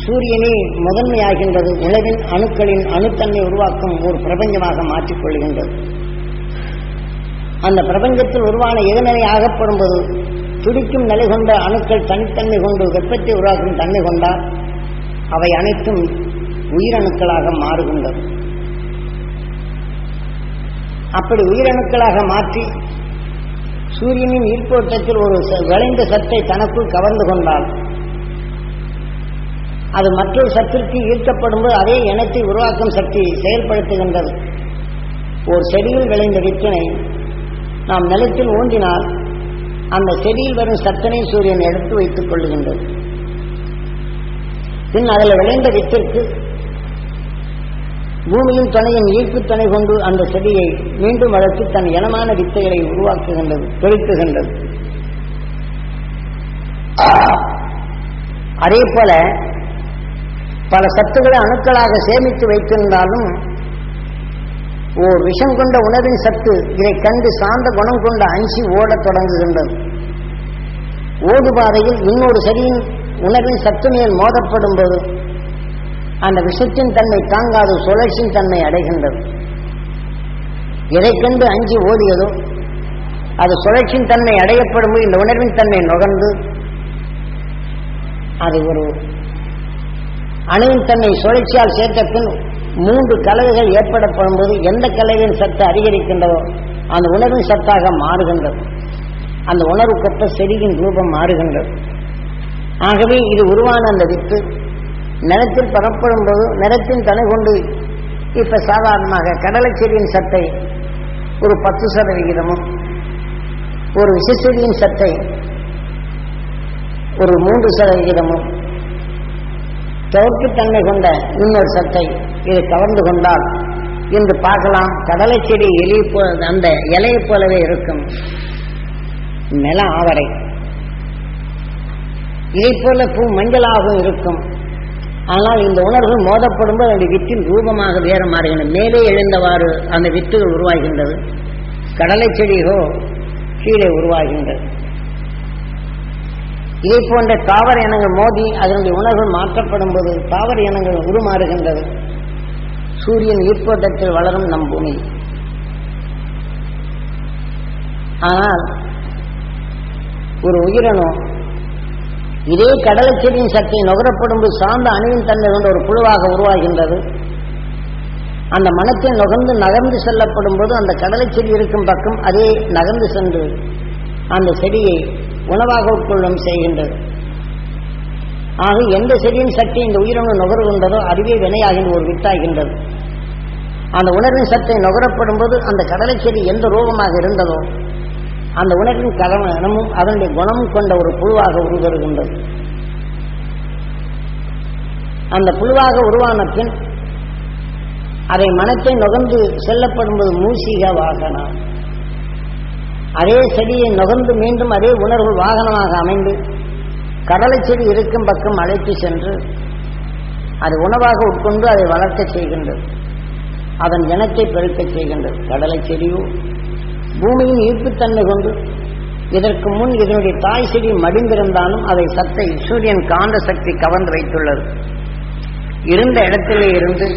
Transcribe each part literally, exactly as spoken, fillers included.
சூரியனே முதன்மையாகின்றது. உலகின் அணுக்களின் அணுத்தன்மை உருவாக்கும் ஒரு பிரபஞ்சமாக மாற்றிக்கொள்கின்றது. அந்த பிரபஞ்சத்தில் உருவான எதிர்நிலை ஆகப்படும்போது துடிக்கும் நிலை கொண்ட அணுக்கள் தனித்தன்மை கொண்டு வெப்பத்தை உருவாக்கும் தன்மை கொண்டால் அவை அனைத்தும் உயிரணுக்களாக மாறுகின்றது. அப்படி உயிரணுக்களாக மாற்றி சூரியனின் ஈர்ப்போட்டத்தில் ஒரு விளைந்த சத்தை தனக்குள் கவர்ந்து கொண்டால் அது மற்றொரு சத்திற்கு ஈர்க்கப்படும்போது அதே இனத்தை உருவாக்கும் சக்தி செயல்படுத்துகின்றது. ஒரு செடியில் விளைந்த வித்தினை நாம் நிலத்தில் ஊன்றினால் அந்த செடியில் வரும் சத்தனை சூரியன் எடுத்து வைத்துக் கொள்ளுகின்றது. பின் அதில் விளைந்த வித்திற்கு பூமியின் துணையின் ஈர்ப்பு துணை கொண்டு அந்த செடியை மீண்டும் வளர்த்து தன் இனமான வித்தைகளை உருவாக்குகின்றது, பெருக்குகின்றது. அதே போல பல சத்துக்களை அணுக்களாக சேமித்து வைத்திருந்தாலும் ஓர் விஷம் கொண்ட உணவின் சத்து இதை கண்டு சார்ந்த குணம் கொண்ட அஞ்சி ஓடத் தொடங்குகின்றது. ஓடு பாதையில் இன்னொரு செடியின் உணவின் சத்து மேல் மோதப்படும் போது அந்த விஷத்தின் தன்மை தாங்காது சுழற்சியின் தன்மை அடைகின்றது. எதை கண்டு அஞ்சி ஓடியதோ அது சுழற்சியின் தன்மை அடையப்படும் போது இந்த உணர்வின் தன்மை நுகர்ந்து அது ஒரு அணுவின் தன்மை சுழற்சியால் சேர்த்த பின் மூன்று கலவைகள் ஏற்படப்படும் போது எந்த கலவையின் சத்து அதிகரிக்கின்றதோ அந்த உணர்வின் சத்தாக மாறுகின்றது. அந்த உணர்வுக்கொப்ப செடியின் ரூபம் மாறுகின்றது. ஆகவே இது உருவான அந்த வித்து நிலத்தில் பரப்படும் போது நிலத்தின் தனை கொண்டு இப்ப சாதாரணமாக கடலை செடியின் சத்தை ஒரு பத்து சதவிகிதமும் ஒரு விஷச்செடியின் சத்தை ஒரு மூன்று சதவிகிதமும் தோற்றுத்தன்மை கொண்ட இன்னொரு சத்தை இதை கவர்ந்து கொண்டால் இன்று பார்க்கலாம் கடலை செடி எலி போல அந்த இலையை போலவே இருக்கும் நில ஆவரை, இதை போல பூ மஞ்சளாகவும் இருக்கும். ஆனால் இந்த உணர்வு மோதப்படும்போது அந்த வித்தின் ரூபமாக வேற மாறுகின்றன. மேலே எழுந்தவாறு அந்த வித்துகள் உருவாகின்றது. கடலை செடியோ கீழே உருவாகின்றது. இதை போன்ற தாவர இனங்கள் மோதி அதனுடைய உணர்வுகள் மாற்றப்படும் போது தாவர இனங்கள் உருமாறுகின்றது. சூரியன் ஈர்ப்போட்டத்தில் வளரும் நம் பூமி. ஆனால் ஒரு உயிரணு இதே கடலை செடியின் சக்தியை நுகரப்படும் போது சார்ந்த அணுவின் தன்மை கொண்ட ஒரு புழுவாக உருவாகின்றது. அந்த மனத்தை நுகர்ந்து நகர்ந்து செல்லப்படும் போது அந்த கடலை செடி இருக்கும் பக்கம் அதே நகர்ந்து சென்று அந்த செடியை உணவாக உட்கொள்ளும் செய்கின்றது. ஆக எந்த செடியின் சக்தி இந்த உயிரணு நுகர்கின்றதோ அதுவே வினையாகின்ற ஒரு வித்தாகின்றது. அந்த உணர்வின் சத்தை நுகரப்படும் போது அந்த கடலை செடி எந்த ரூபமாக இருந்ததோ அந்த உணர்வின் கலமும் அதனுடைய குணமும் கொண்ட ஒரு புழுவாக உருவருகின்றது. அந்த புழுவாக உருவான பின் அதை மனத்தை நுகர்ந்து செல்லப்படும் போது மூசிக வாகனம் அதே செடியை நுகர்ந்து மீண்டும் அதே உணர்வு வாகனமாக அமைந்து கடலை செடி இருக்கும் பக்கம் அழைத்து சென்று அது உணவாக உட்கொண்டு அதை வளர்க்க செய்கின்றது. அதன் இனத்தை பெருக்க செய்கின்றது. கடலை செடியோ பூமியின் ஈர்ப்புத்தன்மை கொண்டு இதற்கு முன் இதனுடைய தாய் செடி மடிந்திருந்தாலும் அதை சத்தை சூரியன் காந்த சக்தி கவர்ந்து வைத்துள்ளது. இருந்த இடத்திலே இருந்து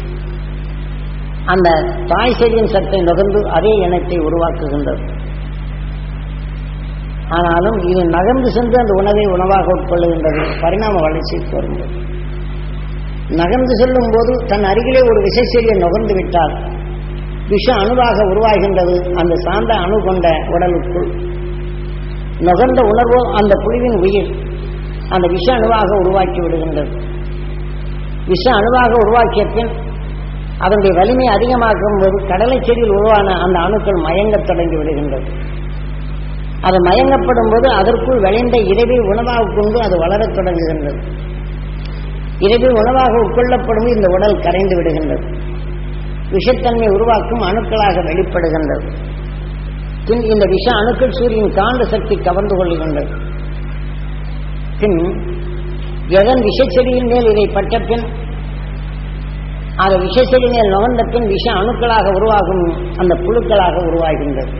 அந்த தாய் செடியின் சத்தை நுகர்ந்து அதே இனத்தை உருவாக்குகின்றது. ஆனாலும் இது நகர்ந்து சென்று அந்த உணவை உணவாக உட்கொள்ளுகின்றது. பரிணாம வளர்ச்சி வரும்போது நகர்ந்து செல்லும் போது தன் அருகிலே ஒரு விஷச்செடியை நுகர்ந்து விட்டால் விஷ அணுவாக உருவாகின்றது. அந்த சார்ந்த அணு கொண்ட உடலுக்குள் நுகர்ந்த உணர்வோ அந்த புழுவின் உயிர் அந்த விஷ அணுவாக உருவாக்கி விடுகின்றது. விஷ அணுவாக உருவாக்கிய பின் அதனுடைய வலிமை அதிகமாகும் போது கடலை செடியில் உருவான அந்த அணுக்கள் மயங்கத் தொடங்கி விடுகின்றது. அது மயங்கப்படும் போது அதற்குள் விளைந்த இறைவை உணவாக கொண்டு அது வளரத் தொடங்குகின்றது. இறைவை உணவாக உட்கொள்ளப்படும் இந்த உடல் கரைந்து விடுகின்றது. விஷத்தன்மை உருவாக்கும் அணுக்களாக வெளிப்படுகின்றது. பின் இந்த விஷ அணுக்கள் சூரியன் காந்த சக்தி கவர்ந்து கொள்கின்றது. பின் எதன் விஷச்செடியின் மேல் இதை பட்ட பின் அது விஷச்செடி மேல் நுகர்ந்த பின் விஷ அணுக்களாக உருவாகும் அந்த புழுக்களாக உருவாகின்றது.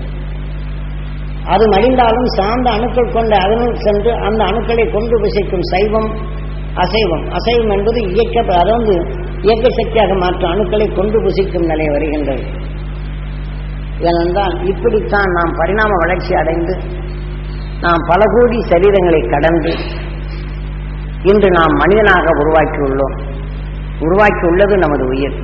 அது மடிந்தாலும் சார்ந்த அணுக்கள் கொண்ட அதனுள் சென்று அந்த அணுக்களை கொண்டு விசைக்கும் சைவம் அசைவம். அசைவம் என்பது இயக்க, அதாவது இயக்க சக்தியாக மாற்றும் அணுக்களை கொண்டு புசிக்கும் நிலை வருகின்றது. ஏனென்றால் இப்படித்தான் நாம் பரிணாம வளர்ச்சி அடைந்து நாம் பல கோடி சரீரங்களை கடந்து இன்று நாம் மனிதனாக உருவாக்கியுள்ளோம். உருவாக்கி உள்ளது நமது உயிர்.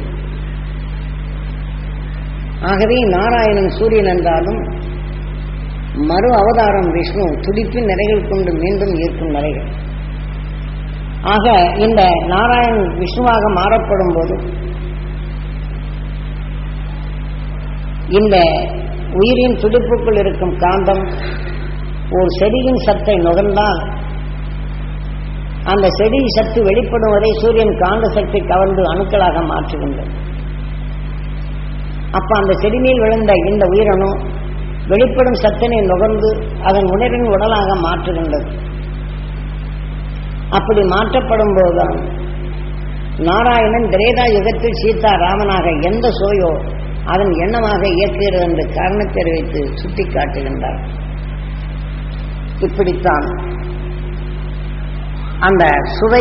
ஆகவே நாராயணன் சூரியன் என்றாலும் மறு அவதாரம் விஷ்ணு, துடிப்பின் நிறைகள் கொண்டு மீண்டும் ஈர்க்கும் நிறைகள். ஆக இந்த நாராயணன் விஷ்ணுவாக மாறப்படும் போது இந்த உயிரின் துடிப்புக்குள் இருக்கும் காந்தம் ஒரு செடியின் சத்தை நுகர்ந்தால் அந்த செடி சத்து வெளிப்படுவதை சூரியன் காந்த சக்தி கவர்ந்து அணுக்களாக மாற்றுகின்றது. அப்ப அந்த செடி மேல் விழுந்த இந்த உயிரணு வெளிப்படும் சத்தினை நுகர்ந்து அதன் உணர்வின் உடலாக மாற்றுகின்றது. அப்படி மாற்றப்படும் போதுதான் நாராயணன் திரேதா யுகத்தில் சீதா ராமனாக எந்த சோயோ அதன் எண்ணமாக இயக்குகிறது என்று காரணத்தை வைத்து சுட்டி காட்டுகின்றார். இப்படித்தான் அந்த சுவை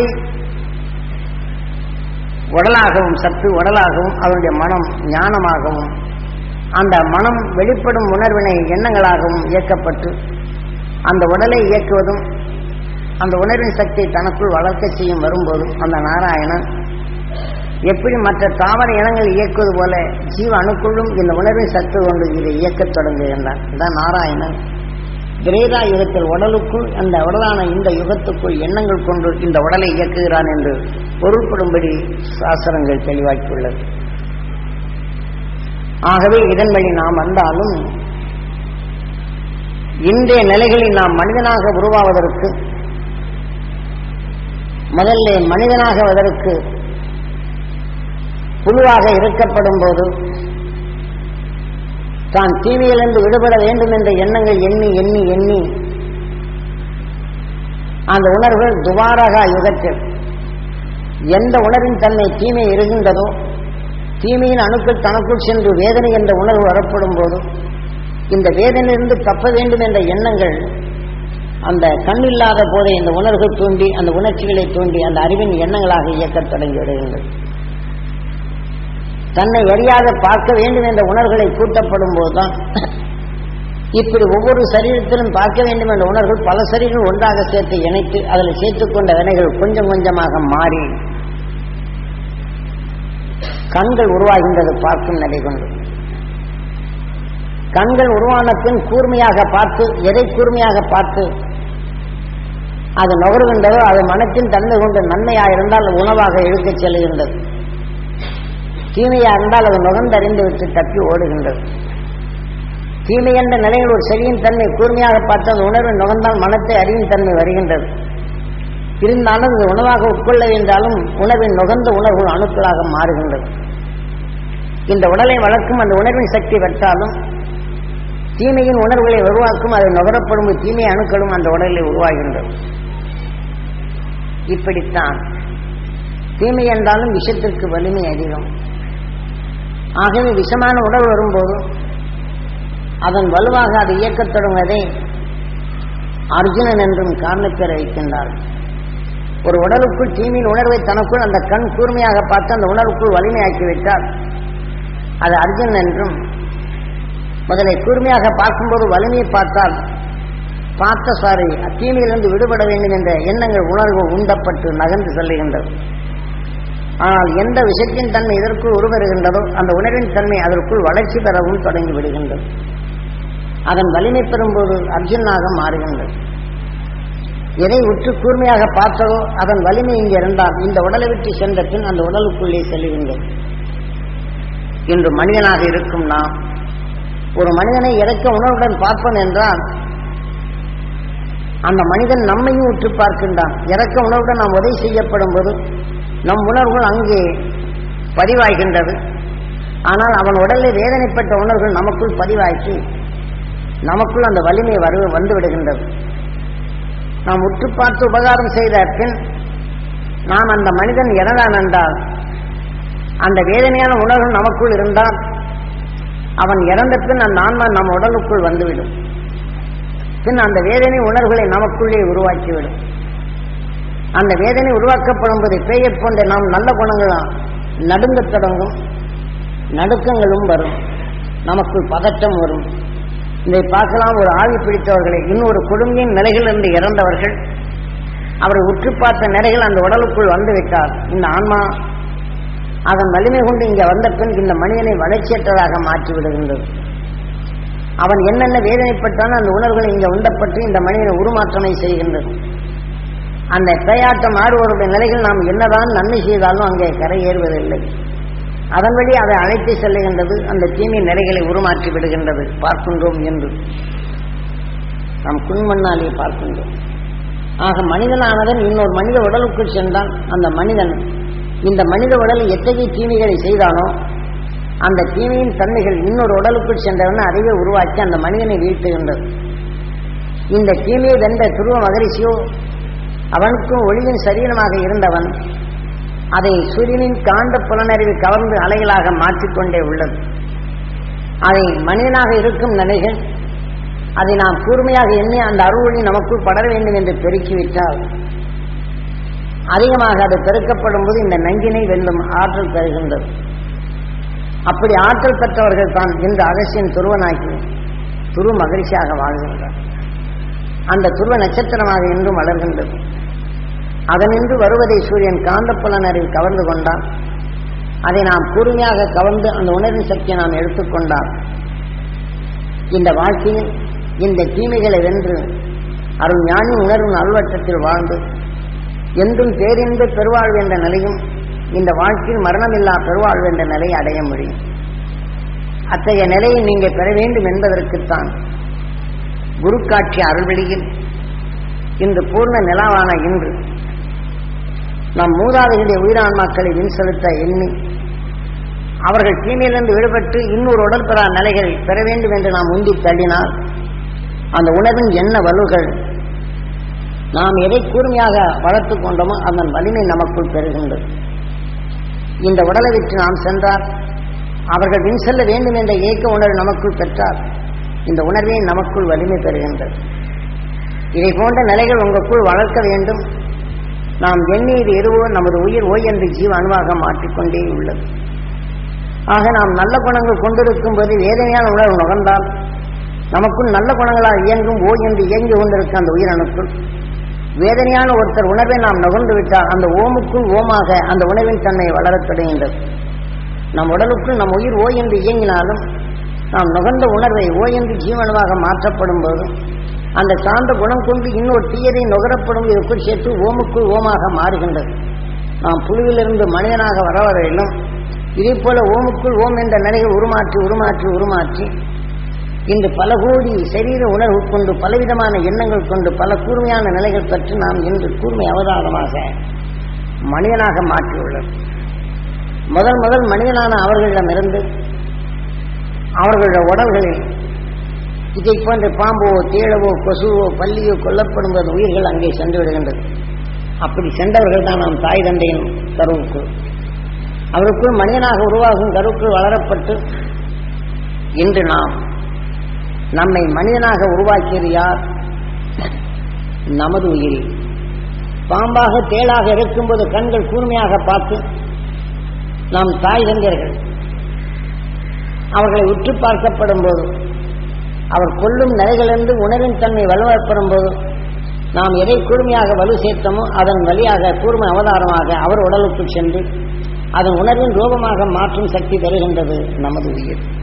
உடலாகவும் சத்து உடலாகவும் அவருடைய மனம் ஞானமாகவும் அந்த மனம் வெளிப்படும் உணர்வினை எண்ணங்களாகவும் இயக்கப்பட்டு அந்த உடலை இயக்குவதும் அந்த உணர்வின் சக்தியை தனக்குள் வளர்க்க செய்யும் வரும்போதும் அந்த நாராயணன் எப்படி மற்ற தாவர இனங்கள் இயக்குவது போல ஜீவ அணுக்குள்ளும் இந்த உணர்வின் சத்து கொண்டு இதை இயக்கத் தொடங்குகின்றான். இதான் நாராயணன் திரேதா யுகத்தில் உடலுக்குள் அந்த உடலான இந்த யுகத்துக்குள் எண்ணங்கள் கொண்டு இந்த உடலை இயக்குகிறான் என்று பொருள்படும்படி சாஸ்திரங்கள் தெளிவாக்கியுள்ளது. ஆகவே இதன் வழி நாம் வந்தாலும் இன்றைய நிலைகளில் நாம் மனிதனாக உருவாவதற்கு முதல்ல மனிதனாகுவதற்கு புழுவாக இருக்கப்படும் போது தான் தீமையிலிருந்து விடுபட வேண்டும் என்ற எண்ணங்கள் எண்ணி எண்ணி எண்ணி அந்த உணர்வுகள் துவாரக யுகத்தில் எந்த உணர்வின் தன்மை தீமை இருக்கின்றதோ தீமையின் அணுக்கள் தனக்குள் சென்று வேதனை என்ற உணர்வு வரப்படும் போது இந்த வேதனையிலிருந்து தப்ப வேண்டும் என்ற எண்ணங்கள் அந்த கண்ணில்லாத போதே இந்த உணர்வுகள் தூண்டி அந்த உணர்ச்சிகளை தூண்டி அந்த அறிவின் எண்ணங்களாக இயக்கத் தொடங்கி விடுகின்றது. தன்னை அறியாத பார்க்க வேண்டும் என்ற உணர்வுகளை கூட்டப்படும் போதுதான் இப்படி ஒவ்வொரு சரீரத்திலும் பார்க்க வேண்டும் என்ற உணர்வுகள் பல சரீரங்கள் ஒன்றாக சேர்த்து இணைத்து அதில் சேர்த்துக் கொண்ட வினைகள் கொஞ்சம் கொஞ்சமாக மாறி கண்கள் உருவாகின்றது. பார்க்கும் நிலை கொண்டு கண்கள் உருவான பின் கூர்மையாக பார்த்து எதை கூர்மையாக பார்த்து அது நுகர்கின்றதோ அது மனத்தின் தன்மை கொண்டு நன்மையாக இருந்தால் உணவாக இழுக்கச் செல்கின்றது, தீமையா இருந்தால் அது நுகர்ந்தறிந்து விட்டு தப்பி ஓடுகின்றது. தீமை என்ற நிலையில் ஒரு செடியின் தன்மை கூர்மையாக பார்த்து அந்த உணர்வை நுகர்ந்தால் மனத்தை அறியும் தன்மை வருகின்றது. இருந்தாலும் அது உணவாக உட்கொள்ள வேண்டாலும் உணவின் நுகர்ந்த உணர்வு அணுக்களாக மாறுகின்றது. இந்த உடலை வளர்க்கும் அந்த உணர்வின் சக்தி வெட்டாலும் தீமையின் உணர்வுகளை உருவாக்கும் அதை நுகரப்படும் தீமை அணுக்களும் அந்த உடலை உருவாகின்றது. இப்படித்தான் தீமை என்றாலும் விஷத்திற்கு வலிமை அதிகம். ஆகவே விஷமான உடல் வரும்போது அதன் வலுவாக அது இயக்கத் தொடங்குவதை அர்ஜுனன் என்றும் காரணப்பேர் வைக்கின்றார். ஒரு உடலுக்குள் தீமையின் உணர்வை தனக்குள் அந்த கண் கூர்மையாக பார்த்து அந்த உணர்வுக்குள் வலிமையாக்கிவிட்டால் அது அர்ஜுனன் என்றும், முதலை கூர்மையாக பார்க்கும்போது வலிமையை பார்த்தால் பார்த்த சாரி தீமையிலிருந்து விடுபட வேண்டும் என்ற எண்ணங்கள் உணர்வு உண்டப்பட்டு நகர்ந்து செல்லுகின்றது. ஆனால் எந்த விஷயத்தின் தன்மை இதற்குள் உருவருகின்றதோ அந்த உணர்வின் தன்மை அதற்குள் வளர்ச்சி பெறவும் தொடங்கி விடுகின்றது. அதன் வலிமை பெறும்போது அர்ஜுனாக மாறுகின்றது. எதை உற்று கூர்மையாக பார்த்ததோ அதன் வலிமை இங்கே இருந்தால் இந்த உடலை விட்டு சென்ற பின் அந்த உடலுக்குள்ளே செல்லுகின்றது. இன்று மனிதனாக இருக்கும் நாம் ஒரு மனிதனை இறக்க உணர்வுடன் பார்ப்போம் என்றால் அந்த மனிதன் நம்மையும் உற்று பார்க்கின்றான். இறக்க உணர்வுடன் நாம் உதவி செய்யப்படும் போது நம் உணர்வுகள் அங்கே பதிவாகின்றது. ஆனால் அவன் உடலில் வேதனைப்பட்ட உணர்வுகள் நமக்குள் பதிவாக்கி நமக்குள் அந்த வலிமை வரு வந்து விடுகின்றது. நாம் உற்று பார்த்து உபகாரம் செய்த பின் நாம் அந்த மனிதன் இறந்தான் என்றால் அந்த வேதனையான உணர்வு நமக்குள் இருந்தால் அவன் இறந்த பின் அந்த ஆன்மா நம் உடலுக்குள் வந்துவிடும். பின் அந்த வேதனை உணர்வுகளை நமக்குள்ளே உருவாக்கிவிடும். அந்த வேதனை உருவாக்கப்படும் போது பேயை போன்ற நாம் நல்ல குணங்கள் நடுங்கத் தொடங்கும், நடுக்கங்களும் வரும், நமக்குள் பதட்டம் வரும். இதை பார்க்கலாம். ஒரு ஆவி பிடித்தவர்களை இன்னொரு கொடுமையின் நிலைகளிலிருந்து இறந்தவர்கள் அவரை உற்று பார்த்த நிலைகள் அந்த உடலுக்குள் வந்துவிட்டார். இந்த ஆன்மா அதன் வலிமை கொண்டு இங்கே வந்த பின் இந்த மனிதனை வளர்ச்சியற்றதாக மாற்றி விடுகின்றது. அவன் என்னென்ன வேதனைப்பட்டான அந்த உணர்வுகளை இங்கே உண்டப்பட்டு இந்த மனிதனை உருமாற்றமை செய்கின்றது. அந்த பேயாட்டம் ஆடுவருடைய நிலைகள் நாம் என்னதான் நன்மை செய்தாலும் அங்கே கரையேறுவதில்லை. அதன் வழி அதை அழைத்து செல்லுகின்றது, அந்த தீமை நிலைகளை உருமாற்றி விடுகின்றது. பார்க்கின்றோம் என்று நாம் குன்மண்ணாலே பார்க்கின்றோம். ஆக மனிதனானவன் இன்னொரு மனித உடலுக்குள் சென்றான். அந்த மனிதன் இந்த மனித உடலை எத்தகைய தீமைகளை செய்தானோ அந்த தீமையின் தன்மைகள் இன்னொரு உடலுக்குள் சென்றவன் அறிவை உருவாக்கி அந்த மனிதனை வீழ்த்துகின்றது. இந்த தீமையை வென்ற துருவ மகரிஷியோ அவனுக்கும் ஒளியின் சரீரமாக இருந்தவன் அதை சூரியனின் காந்த புலனறிவு கவர்ந்து அலைகளாக மாற்றிக்கொண்டே உள்ளது. அதை மனிதனாக இருக்கும் நிலைகள் அதை நாம் கூர்மையாக எண்ணி அந்த அருளொளி நமக்குள் படர வேண்டும் என்று பெருக்கிவிட்டால் அதிகமாக அது பெருக்கப்படும் போது இந்த நஞ்சினை வெல்லும் ஆற்றல் தருகின்றது. அப்படி ஆற்றல் பெற்றவர்கள் தான் இந்த அகசியின் துருவனாக்கி துருவ மகிழ்ச்சியாக வாழ்கின்றார். அந்த துருவ நட்சத்திரமாக என்றும் வளர்கின்றது. அதனின்று வருவதை சூரியன் காந்த புலனறிவு கவர்ந்து கொண்டால் அதை நாம் கூர்மையாக கவர்ந்து அந்த உணர்வின் சக்தியை நாம் எடுத்துக்கொண்டால் இந்த வாழ்க்கையில் இந்த தீமைகளை வென்று அருள் ஞானி உணர்வின் அல்வட்டத்தில் வாழ்ந்து என்றும் பேரின்ப பெருவாழ்வு என்ற நிலையும் இந்த வாழ்க்கையில் மரணமில்லா பெருவாழ்வு என்ற நிலையை அடைய முடியும். அத்தகைய நிலையை நீங்கள் பெற வேண்டும் என்பதற்குத்தான் குரு காட்சி அருள்வெளியில் இன்று பூர்ண நிலாவான இன்று நம் மூதாதைகளுடைய உயிரான்மாக்களை வின் செலுத்த எண்ணி அவர்கள் தீமையிலிருந்து விடுபட்டு இன்னொரு உடல் பெறா நிலைகளை பெற வேண்டும் என்று நாம் உந்தி தள்ளினால் அந்த உணர்வின் என்ன வலுகள் நாம் எதை கூர்மையாக வளர்த்துக் கொண்டோமோ அதன் வலிமை நமக்குள் பெறுகின்றது. இந்த உடலை விட்டு நாம் சென்றால் அவர்கள் வின் செல்ல வேண்டும் என்ற ஏக்க உணர்வு நமக்குள் பெற்றால் இந்த உணர்வை நமக்குள் வலிமை பெறுகின்றது. இதை போன்ற நிலைகள் உங்களுக்குள் வளர்க்க வேண்டும். நாம் எண்ணீர் எருவோ நமது உயிர் ஓய் என்று ஜீவ அணுவாக மாற்றிக்கொண்டே உள்ளது. ஆக நாம் நல்ல குணங்கள் கொண்டிருக்கும் போது வேதனையான உணர்வு நுகர்ந்தால் நமக்குள் நல்ல குணங்களால் இயங்கும் ஓய் என்று இயங்கி கொண்டிருக்க அந்த உயிரணுக்குள் வேதனையான ஒருத்தர் உணர்வை நாம் நுகர்ந்து விட்டால் அந்த ஓமுக்குள் ஓமாக அந்த உணர்வின் தன்மை வளரத் தொடங்குகின்றது. நம் உடலுக்குள் நம் உயிர் ஓய் என்று இயங்கினாலும் நாம் நுகர்ந்த உணர்வை ஓய் என்று ஜீவனமாக மாற்றப்படும் போது அந்த சார்ந்த குணம் கொண்டு இன்னொரு தீயதை நுகரப்படும் இதற்குள் சேர்த்து ஓமுக்குள் ஓமாக மாறுகின்றது. நாம் புழுவிலிருந்து மனிதனாக வர வரையிலும் இதே போல ஓமுக்குள் ஓம் என்ற நிலையை உருமாற்றி உருமாற்றி உருமாற்றி இன்று பல கோடி சரீர உணர்வு கொண்டு பலவிதமான எண்ணங்கள் கொண்டு பல கூர்மையான நிலைகள் பற்றி நாம் இன்று கூர்மை அவதாரமாக மனிதனாக மாற்றியுள்ளது. முதல் முதல் மனிதனான அவர்களிடமிருந்து அவர்களுடைய உடல்களில் இதை போன்ற பாம்போ தேழவோ கொசுவோ பல்லியோ கொல்லப்படும்போது உயிர்கள் அங்கே சென்று விடுகின்றது. அப்படி சென்றவர்கள் தான் நாம் தாய் தந்தையின் கருவுக்குள் அவருக்குள் மனிதனாக உருவாகும் கருவுக்குள் வளரப்பட்டு இன்று நாம் நம்மை மனிதனாக உருவாக்கியது யார்? நமது உயிரி. பாம்பாக தேளாக இருக்கும்போது கண்கள் கூர்மையாக பார்த்து நாம் தாய் தந்தையர்கள் அவர்களை உற்று பார்க்கப்படும் போது அவர் கொல்லும் நிலைகளிலிருந்து உணர்வின் தன்மை வலுவப்படும் போது நாம் எதை கூர்மையாக வலு சேர்த்தமோ அதன் வழியாக கூர்மை அவதாரமாக அவர் உடலுக்குள் சென்று அதன் உணர்வின் ரூபமாக மாற்றும் சக்தி பெறுகின்றது நமது உயிர்.